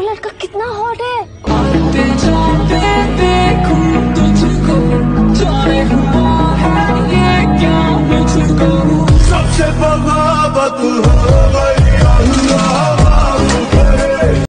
लड़का कितना हॉट है। आते जाते देखूं तुझको, जाने हुआ है ये क्या मुझको, सबसे बगावत हो गई।